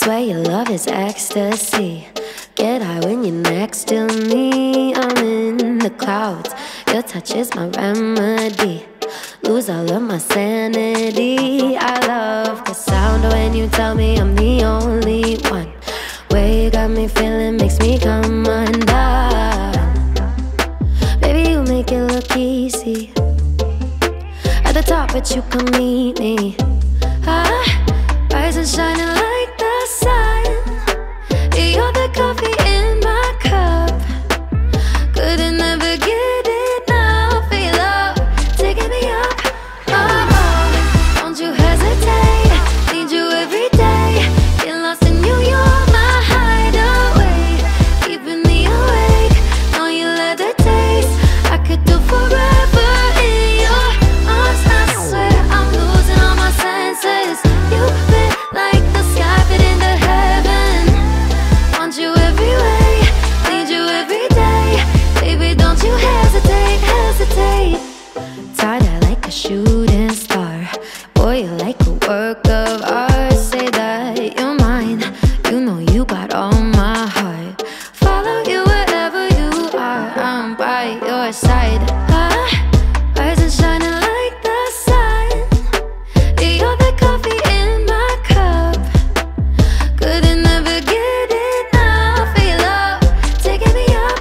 Swear your love is ecstasy. Get high when you're next to me. I'm in the clouds. Your touch is my remedy. Lose all of my sanity. I love the sound when you tell me I'm the only one. Way you got me feeling makes me come undone. Baby, you make it look easy. At the top, but you come meet me. Rise and shining like the sun. You're the coffee in my cup. Couldn't never get enough of your love, taking me up. Oh, don't you hesitate. Need you every day. Get lost in you, you're my hideaway. Keeping me awake. Know you love the taste. I could do forever in your arms. I swear I'm losing all my senses. You fit like the sky fit into heaven. Want you every way, need you every day. Baby, don't you hesitate, hesitate. Tied like a shooting star. Boy, you're like a work of art. Say that you're mine. You know you got all my heart. Follow you wherever you are. I'm by your side. Rise and shining like the sun. You're the coffee in my cup. Couldn't never get enough of your love, taking me up.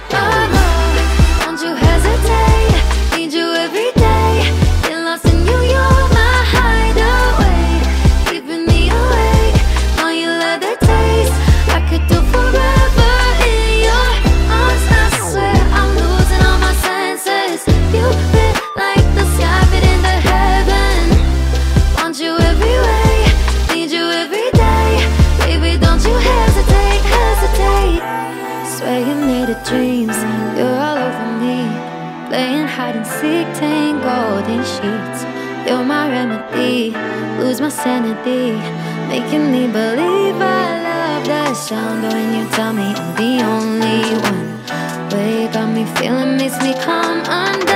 Oh, don't you hesitate. Need you every day. Get lost in you, you're my hideaway. Keeping me awake. Know you love the taste. I could do forever in your arms. I swear I'm losing all my senses. You fit like the sky fit into heaven. Want you every way, need you every day. Baby, don't you hesitate, hesitate. Swear you made of dreams. You're all over me. Playing hide and seek, tangled in sheets. You're my remedy. Lose my sanity. Making me believe I love the sound when you tell me I'm the only one. Way you got me feeling makes me come undone.